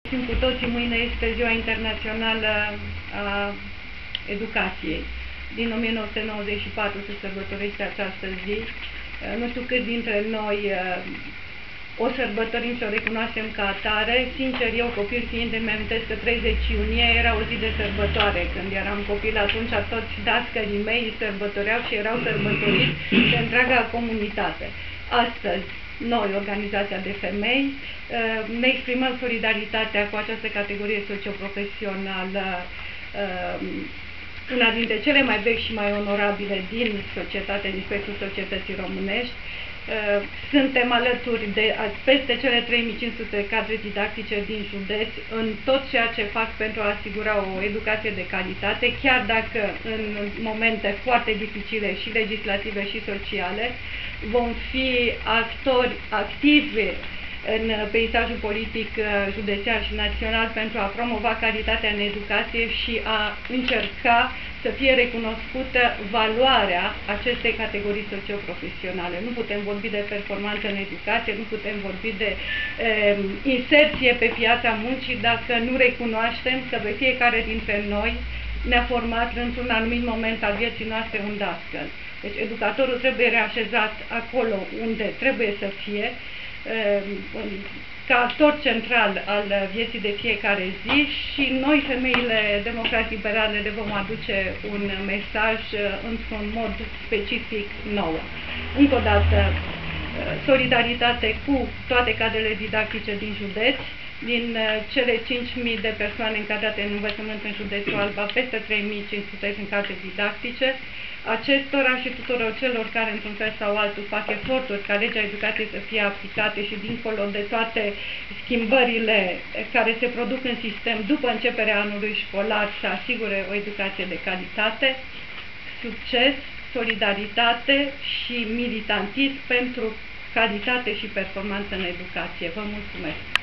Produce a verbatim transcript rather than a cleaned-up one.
Știm cu toții, mâine este Ziua Internațională a Educației. Din o mie nouă sute nouăzeci și patru se sărbătorește această zi. Nu știu câți dintre noi o sărbătorim și o recunoaștem ca atare. Sincer, eu copil fiind, îmi amintesc că treizeci iunie era o zi de sărbătoare. Când eram copil, atunci toți dascării mei sărbătoreau și erau sărbătoriți de întreaga comunitate. Astăzi, noi, Organizația de Femei, ne exprimăm solidaritatea cu această categorie socioprofesională, una dintre cele mai vechi și mai onorabile din societate, din spectrul societății românești. Suntem alături de peste cele trei mii cinci sute cadre didactice din județ în tot ceea ce fac pentru a asigura o educație de calitate, chiar dacă în momente foarte dificile și legislative și sociale vom fi actori activi în peisajul politic județean și național pentru a promova calitatea în educație și a încerca să fie recunoscută valoarea acestei categorii socioprofesionale. Nu putem vorbi de performanță în educație, nu putem vorbi de eh, inserție pe piața muncii dacă nu recunoaștem că pe fiecare dintre noi ne-a format într-un anumit moment al vieții noastre un dascăl. Deci educatorul trebuie reașezat acolo unde trebuie să fie, ca actor central al vieții de fiecare zi, și noi, femeile democrat-liberale, le vom aduce un mesaj într-un mod specific nouă. Încă o dată, solidaritate cu toate cadrele didactice din județ. Din cele cinci mii de persoane încadrate în învățământ în județul Alba, peste trei mii cinci sute sunt cadre didactice. Acestora și tuturor celor care, într-un fel sau altul, fac eforturi ca legea educației să fie aplicate și dincolo de toate schimbările care se produc în sistem după începerea anului școlar, să asigure o educație de calitate, succes, solidaritate și militantism pentru calitate și performanță în educație. Vă mulțumesc!